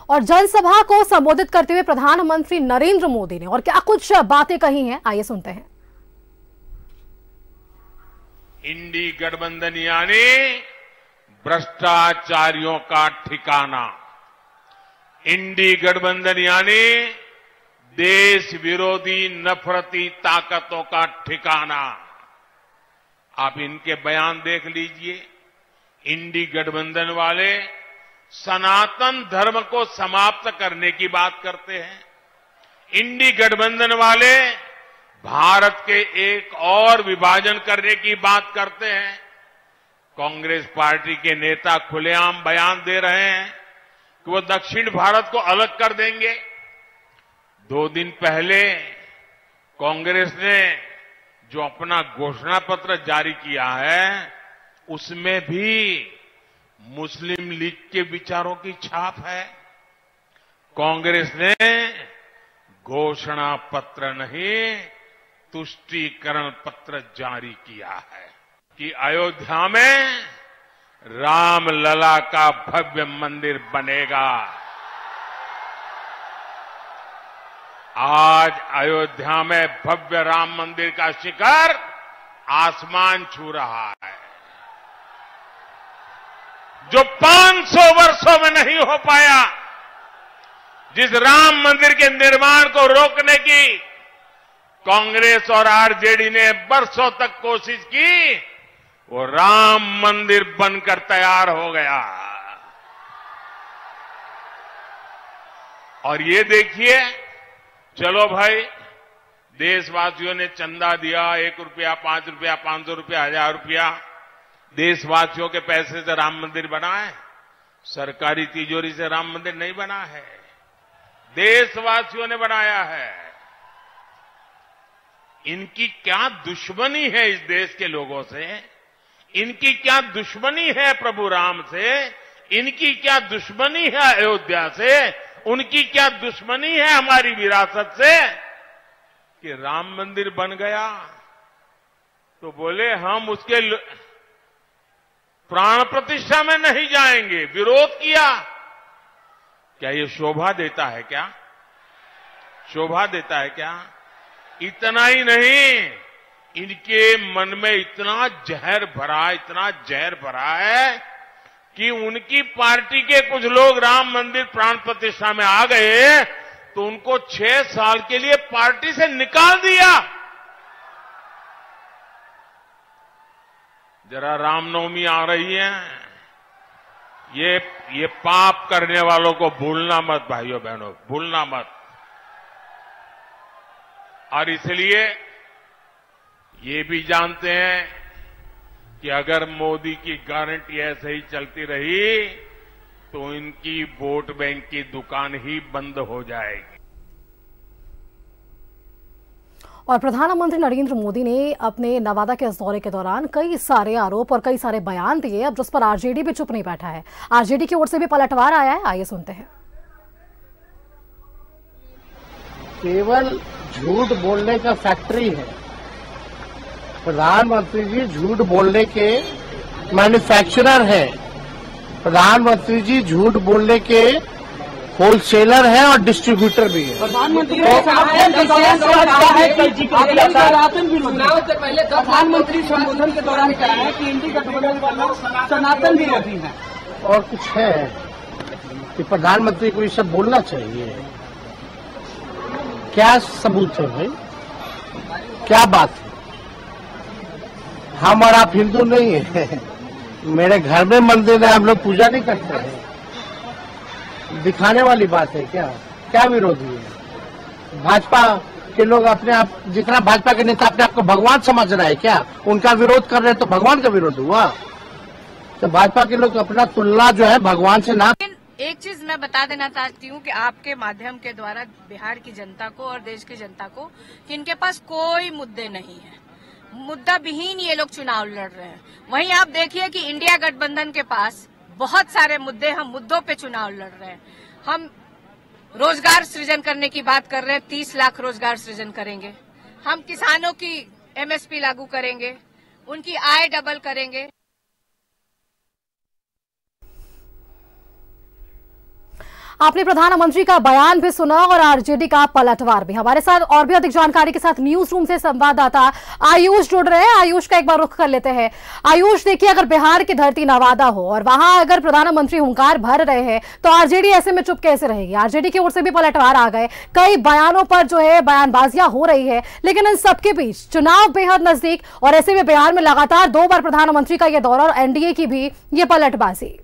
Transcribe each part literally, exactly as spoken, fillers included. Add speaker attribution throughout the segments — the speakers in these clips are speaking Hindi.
Speaker 1: और जनसभा को संबोधित करते हुए प्रधानमंत्री नरेंद्र मोदी ने और क्या कुछ बातें कही हैं, आइए सुनते हैं।
Speaker 2: इंडी गठबंधन यानी भ्रष्टाचारियों का ठिकाना। इंडी गठबंधन यानी देश विरोधी नफरती ताकतों का ठिकाना। आप इनके बयान देख लीजिए। इंडी गठबंधन वाले सनातन धर्म को समाप्त करने की बात करते हैं। इंडी गठबंधन वाले भारत के एक और विभाजन करने की बात करते हैं। कांग्रेस पार्टी के नेता खुलेआम बयान दे रहे हैं कि वो दक्षिण भारत को अलग कर देंगे। दो दिन पहले कांग्रेस ने जो अपना घोषणा पत्र जारी किया है उसमें भी मुस्लिम लीग के विचारों की छाप है। कांग्रेस ने घोषणा पत्र नहीं, तुष्टीकरण पत्र जारी किया है कि अयोध्या में रामलला का भव्य मंदिर बनेगा। आज अयोध्या में भव्य राम मंदिर का शिखर आसमान छू रहा है, जो पाँच सौ वर्षों में नहीं हो पाया। जिस राम मंदिर के निर्माण को रोकने की कांग्रेस और आरजेडी ने बरसों तक कोशिश की, वो राम मंदिर बनकर तैयार हो गया। और ये देखिए, चलो भाई, देशवासियों ने चंदा दिया, एक रुपया, पांच रुपया, पांच सौ रुपया, हजार रुपया, देशवासियों के पैसे से राम मंदिर बना है। सरकारी तिजोरी से राम मंदिर नहीं बना है, देशवासियों ने बनाया है। इनकी क्या दुश्मनी है इस देश के लोगों से, इनकी क्या दुश्मनी है प्रभु राम से, इनकी क्या दुश्मनी है अयोध्या से, उनकी क्या दुश्मनी है हमारी विरासत से कि राम मंदिर बन गया तो बोले हम उसके प्राण प्रतिष्ठा में नहीं जाएंगे, विरोध किया। क्या ये शोभा देता है क्या? शोभा देता है क्या? इतना ही नहीं, इनके मन में इतना जहर भरा, इतना जहर भरा है कि उनकी पार्टी के कुछ लोग राम मंदिर प्राण प्रतिष्ठा में आ गए तो उनको छह साल के लिए पार्टी से निकाल दिया। जरा रामनवमी आ रही है, ये ये पाप करने वालों को भूलना मत भाइयों बहनों, भूलना मत। और इसलिए ये भी जानते हैं कि अगर मोदी की गारंटी ऐसे ही चलती रही तो इनकी वोट बैंक की दुकान ही बंद हो जाएगी।
Speaker 1: और प्रधानमंत्री नरेंद्र मोदी ने अपने नवादा के इस दौरे के दौरान कई सारे आरोप और कई सारे बयान दिए, अब जिस पर आरजेडी भी चुप नहीं बैठा है। आरजेडी की ओर से भी पलटवार आया है, आइए सुनते हैं।
Speaker 3: केवल झूठ बोलने का फैक्ट्री है। प्रधानमंत्री जी झूठ बोलने के मैन्युफैक्चरर है। प्रधानमंत्री जी झूठ बोलने के होलसेलर है और डिस्ट्रीब्यूटर भी है।
Speaker 4: प्रधानमंत्री प्रधानमंत्री संबोधन के दौरान कहा है कि इंडी गठबंधन वाला सनातन विरोधी है।
Speaker 3: और कुछ है कि प्रधानमंत्री को ये सब बोलना चाहिए? क्या सबूत है भाई? क्या बात है? हम और आप हिंदू नहीं है। मेरे घर में मंदिर है, हम लोग पूजा नहीं करते हैं। दिखाने वाली बात है क्या? क्या विरोधी है? भाजपा के लोग अपने आप, जितना भाजपा के नेता अपने आप को भगवान समझ रहा है क्या? उनका विरोध कर रहे हैं तो भगवान का विरोध हुआ? तो भाजपा के लोग अपना तुलना जो है भगवान से ना।
Speaker 5: एक चीज मैं बता देना चाहती हूँ कि आपके माध्यम के द्वारा बिहार की जनता को और देश की जनता को कि इनके पास कोई मुद्दे नहीं है, मुद्दा विहीन ये लोग चुनाव लड़ रहे हैं। वहीं आप देखिए कि इंडिया गठबंधन के पास बहुत सारे मुद्दे, हम मुद्दों पे चुनाव लड़ रहे हैं। हम रोजगार सृजन करने की बात कर रहे हैं, तीस लाख रोजगार सृजन करेंगे। हम किसानों की एमएसपी लागू करेंगे, उनकी आय डबल करेंगे।
Speaker 1: आपने प्रधानमंत्री का बयान भी सुना और आरजेडी का पलटवार भी। हमारे साथ और भी अधिक जानकारी के साथ न्यूज रूम से संवाददाता आयुष जुड़ रहे हैं। आयुष का एक बार रुख कर लेते हैं। आयुष, देखिए, अगर बिहार की धरती नवादा हो और वहां अगर प्रधानमंत्री हुंकार भर रहे हैं तो आरजेडी ऐसे में चुप कैसे रहेगी? आरजेडी की ओर से भी पलटवार आ गए, कई बयानों पर जो है बयानबाजियां हो रही है, लेकिन इन सबके बीच चुनाव बेहद नजदीक और ऐसे में बिहार में लगातार दो बार प्रधानमंत्री का यह दौरा और एनडीए की भी ये पलटबाजी।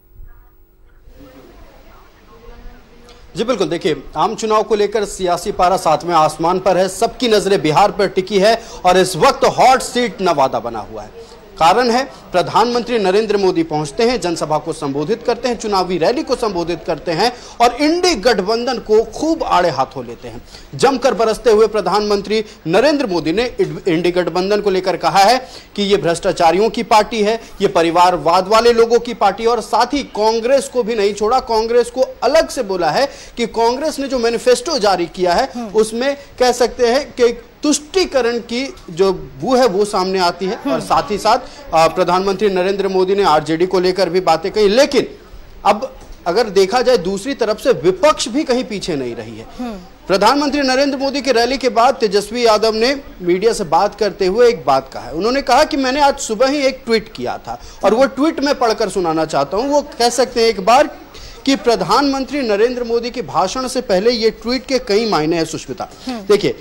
Speaker 6: जी बिल्कुल, देखिए, आम चुनाव को लेकर सियासी पारा सातवें आसमान पर है, सबकी नजरें बिहार पर टिकी है और इस वक्त हॉट सीट नवादा बना हुआ है। कारण है, प्रधानमंत्री नरेंद्र मोदी पहुंचते हैं, जनसभा को संबोधित करते हैं, चुनावी रैली को संबोधित करते हैं और इंडी गठबंधन को खूब आड़े हाथों लेते हैं। जमकर बरसते हुए प्रधानमंत्री नरेंद्र मोदी ने इंडी गठबंधन को लेकर कहा है कि ये भ्रष्टाचारियों की पार्टी है, ये परिवारवाद वाले लोगों की पार्टी है और साथ ही कांग्रेस को भी नहीं छोड़ा। कांग्रेस को अलग से बोला है कि कांग्रेस ने जो मैनिफेस्टो जारी किया है उसमें कह सकते हैं कि तुष्टीकरण की जो बू है वो सामने आती है और साथ ही साथ प्रधानमंत्री नरेंद्र मोदी ने आरजेडी को लेकर भी बातें कही। लेकिन अब अगर देखा जाए दूसरी तरफ से विपक्ष भी कहीं पीछे नहीं रही है। प्रधानमंत्री नरेंद्र मोदी की रैली के बाद तेजस्वी यादव ने मीडिया से बात करते हुए एक बात कहा है। उन्होंने कहा कि मैंने आज सुबह ही एक ट्वीट किया था और वो ट्वीट मैं पढ़कर सुनाना चाहता हूं। वो कह सकते हैं एक बार कि प्रधानमंत्री नरेंद्र मोदी के भाषण से पहले ये ट्वीट के कई मायने हैं। सुष्मिता, देखिए,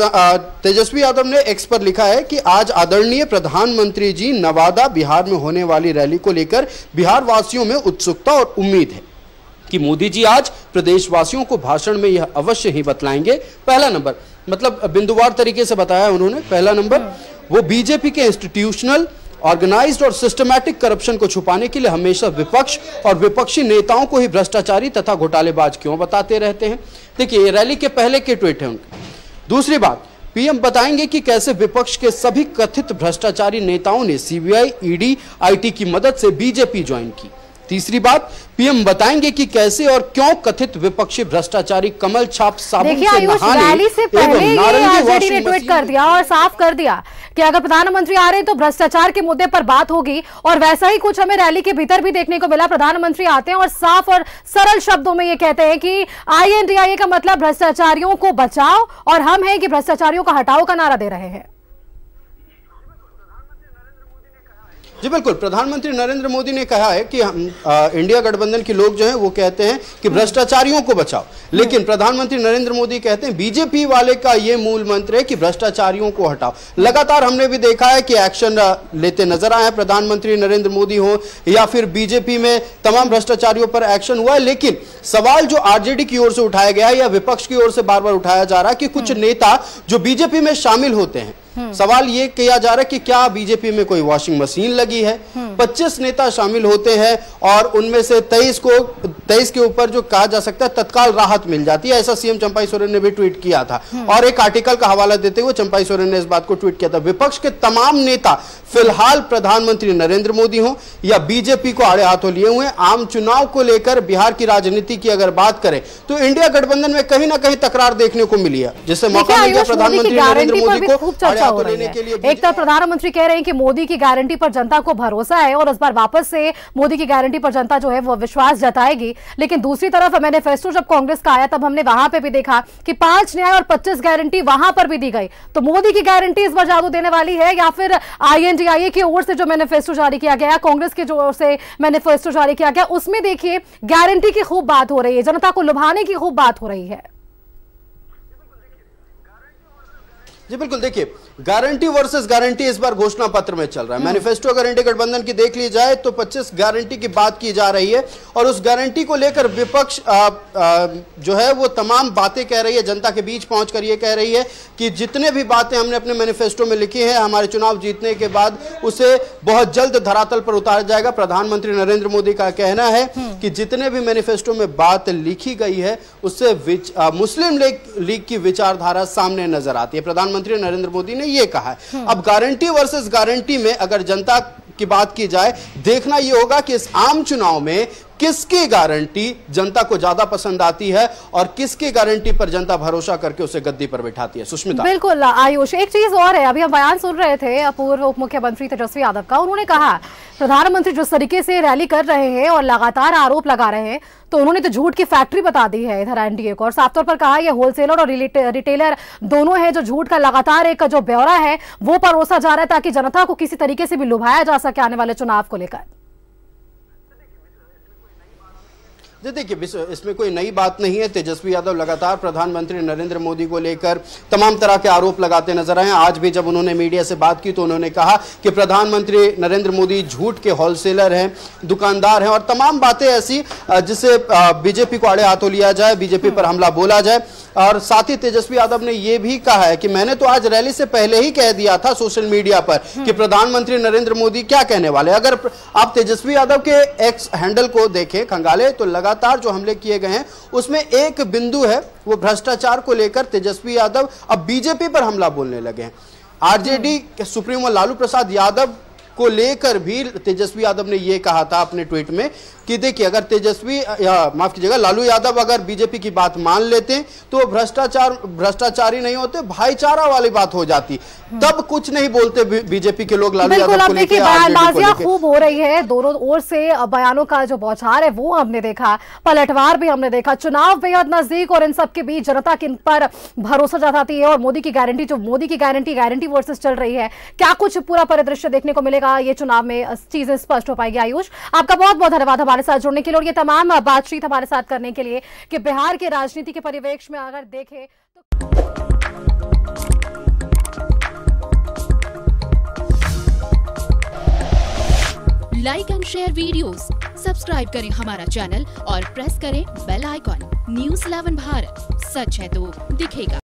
Speaker 6: तेजस्वी यादव ने एक्स पर लिखा है कि आज आदरणीय प्रधानमंत्री जी नवादा बिहार में होने वाली रैली को लेकर बिहार वासियों में उत्सुकता और उम्मीद है कि मोदी जी आज प्रदेशवासियों को भाषण में यह अवश्य ही बतलाएंगे। पहला नंबर, मतलब बिंदुवार तरीके से बताया उन्होंने। पहला नंबर, वो बीजेपी के इंस्टीट्यूशनल, ऑर्गेनाइज्ड और सिस्टमैटिक करप्शन को छुपाने के लिए हमेशा विपक्ष और विपक्षी नेताओं को ही भ्रष्टाचारी तथा घोटालेबाज क्यों बताते रहते हैं। देखिए, ये रैली के पहले के ट्वीट है उनके। दूसरी बात, पीएम बताएंगे कि कैसे विपक्ष के सभी कथित भ्रष्टाचारी नेताओं ने सीबीआई, ईडी, आईटी की मदद से बीजेपी ज्वाइन की। तीसरी बात, पीएम बताएंगे कि कैसे और क्यों कथित विपक्षी भ्रष्टाचारी कमल छाप साबुन से नहाने
Speaker 1: रैली से पहले ये आरजेडी ने ट्वीट कर दिया और साफ कर दिया कि अगर प्रधानमंत्री आ रहे हैं तो भ्रष्टाचार के मुद्दे पर बात होगी। और वैसा ही कुछ हमें रैली के भीतर भी देखने को मिला। प्रधानमंत्री आते हैं और साफ और सरल शब्दों में ये कहते हैं कि आईएनडीआईए का मतलब भ्रष्टाचारियों को बचाओ और हम हैं कि भ्रष्टाचारियों का हटाओ का नारा दे रहे हैं।
Speaker 6: जी बिल्कुल, प्रधानमंत्री नरेंद्र मोदी ने कहा है कि हम आ, इंडिया गठबंधन के लोग जो हैं वो कहते हैं कि भ्रष्टाचारियों को बचाओ, लेकिन प्रधानमंत्री नरेंद्र मोदी कहते हैं बीजेपी वाले का ये मूल मंत्र है कि भ्रष्टाचारियों को हटाओ। लगातार हमने भी देखा है कि एक्शन लेते नजर आए हैं प्रधानमंत्री नरेंद्र मोदी हो या फिर बीजेपी में तमाम भ्रष्टाचारियों पर एक्शन हुआ है। लेकिन सवाल जो आरजेडी की ओर से उठाया गया है या विपक्ष की ओर से बार बार उठाया जा रहा है कि कुछ नेता जो बीजेपी में शामिल होते हैं, सवाल ये किया जा रहा है कि क्या बीजेपी में कोई वॉशिंग मशीन लगी है। पच्चीस नेता शामिल होते हैं और उनमें से तेईस को तेईस के ऊपर जो कहा जा सकता है तत्काल राहत मिल जाती है, ऐसा सीएम चंपाई सोरेन ने भी ट्वीट किया था। और एक आर्टिकल का हवाला देते हुए चंपाई सोरेन ने इस बात को ट्वीट किया था। विपक्ष के तमाम नेता फिलहाल प्रधानमंत्री नरेंद्र मोदी हो या बीजेपी को आड़े हाथों लिए हुए। आम चुनाव को लेकर बिहार की राजनीति की अगर बात करें तो इंडिया गठबंधन में कहीं ना कहीं तकरार देखने को मिली है, जिससे मौका मिल गया प्रधानमंत्री नरेंद्र मोदी को
Speaker 1: हो रही है। एक तरफ प्रधानमंत्री कह रहे हैं कि मोदी की गारंटी पर जनता को भरोसा है और इस बार वापस से मोदी की गारंटी पर जनता जो है वो विश्वास जताएगी। लेकिन दूसरी तरफ मैनिफेस्टो जब कांग्रेस का आया तब हमने वहां पे भी देखा कि पांच न्याय और पच्चीस गारंटी वहां पर भी दी गई। तो मोदी की गारंटी इस बार जादू देने वाली है या फिर आईएनडीआईए की ओर से जो मैनिफेस्टो जारी किया गया, कांग्रेस की ओर से मैनिफेस्टो जारी किया गया, उसमें देखिए गारंटी की खूब बात हो रही है, जनता को लुभाने की खूब बात हो रही है।
Speaker 6: जी बिल्कुल, देखिए, गारंटी वर्सेस गारंटी इस बार घोषणा पत्र में चल रहा है। मैनिफेस्टो अगर इंडिया गठबंधन की देख ली जाए तो पच्चीस गारंटी की बात की जा रही है और उस गारंटी को लेकर विपक्ष आ, आ, जो है वो तमाम बातें कह रही है, जनता के बीच पहुंचकर ये कह रही है कि जितने भी बातें हमने अपने मैनिफेस्टो में लिखी है हमारे चुनाव जीतने के बाद उसे बहुत जल्द धरातल पर उतारा जाएगा। प्रधानमंत्री नरेंद्र मोदी का कहना है कि जितने भी मैनिफेस्टो में बात लिखी गई है उससे मुस्लिम लीग की विचारधारा सामने नजर आती है। प्रधानमंत्री नरेंद्र मोदी ने ये कहा है। अब गारंटी वर्सेस गारंटी में अगर जनता की बात की जाए, देखना यह होगा कि इस आम चुनाव में किसकी गारंटी जनता को ज्यादा पसंद आती है और किसकी गारंटी पर जनता भरोसा करके उसे गद्दी पर बिठाती है। सुष्मिता।
Speaker 1: बिल्कुल आयुष, एक चीज और है, अभी हम बयान सुन रहे थे पूर्व उप मुख्यमंत्री तेजस्वी यादव का। उन्होंने कहा प्रधानमंत्री जिस तरीके से रैली कर रहे हैं और लगातार आरोप लगा रहे हैं, तो उन्होंने तो झूठ की फैक्ट्री बता दी है इधर एनडीए को, और साफ तौर पर कहा ये होलसेलर और रिटेलर दोनों है, जो झूठ का लगातार एक जो ब्यौरा है वो परोसा जा रहा है ताकि जनता को किसी तरीके से भी लुभाया जा सके आने वाले चुनाव को लेकर।
Speaker 6: देखिए, इसमें कोई नई बात नहीं है। तेजस्वी यादव लगातार प्रधानमंत्री नरेंद्र मोदी को लेकर तमाम तरह के आरोप लगाते नजर आए। आज भी जब उन्होंने मीडिया से बात की तो उन्होंने कहा कि प्रधानमंत्री नरेंद्र मोदी झूठ के होलसेलर हैं, दुकानदार हैं, और तमाम बातें ऐसी जिससे बीजेपी को आड़े हाथों लिया जाए, बीजेपी पर हमला बोला जाए। और साथ ही तेजस्वी यादव ने यह भी कहा है कि मैंने तो आज रैली से पहले ही कह दिया था सोशल मीडिया पर कि प्रधानमंत्री नरेंद्र मोदी क्या कहने वाले। अगर आप तेजस्वी यादव के एक्स हैंडल को देखें, खंगाले, तो लगातार जो हमले किए गए हैं उसमें एक बिंदु है, वो भ्रष्टाचार को लेकर तेजस्वी यादव अब बीजेपी पर हमला बोलने लगे हैं। आरजेडी के सुप्रीमो लालू प्रसाद यादव को लेकर भी तेजस्वी यादव ने यह कहा था अपने ट्वीट में कि देखिए, अगर तेजस्वी माफ कीजिएगा लालू यादव अगर बीजेपी की बात मान लेते तो भ्रष्टाचार भ्रष्टाचारी नहीं होते, भाईचारा वाली बात हो जाती, तब कुछ नहीं बोलते बीजेपी के लोग लालू यादव को लेकर।
Speaker 1: बयानबाजियां खूब हो रही है दोनों ओर से, बयानों का जो बौछार है वो हमने देखा, पलटवार भी हमने देखा, चुनाव बेहद नजदीक और इन सबके बीच जनता किन पर भरोसा जताती है और मोदी की गारंटी, जो मोदी की गारंटी गारंटी वर्सेस चल रही है, क्या कुछ पूरा परिदृश्य देखने को मिलेगा, ये चुनाव में चीजें स्पष्ट हो पाएगी। आयुष, आपका बहुत बहुत धन्यवाद हमारे साथ जुड़ने के लिए और ये तमाम बातचीत हमारे साथ करने के लिए कि बिहार के राजनीति के परिवेश में अगर देखें तो
Speaker 7: like and share videos, subscribe करें हमारा चैनल और प्रेस करें bell icon. News eleven Bharat, सच है तो दिखेगा।